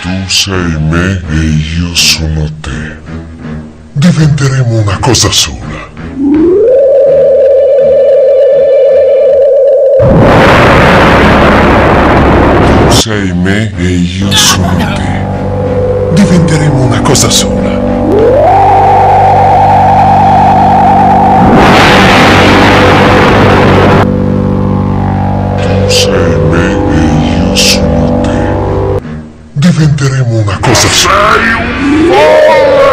Tu sei me e io sono te. Diventeremo una cosa sola. Tu sei me e io sono te. Diventeremo una cosa sola. Tu sei me e io sono te. Diventeremo una cosa sola. Sei un